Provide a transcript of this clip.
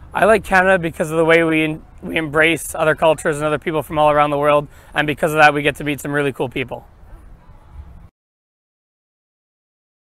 I like Canada because of the way we embrace other cultures and other people from all around the world, and because of that we get to meet some really cool people.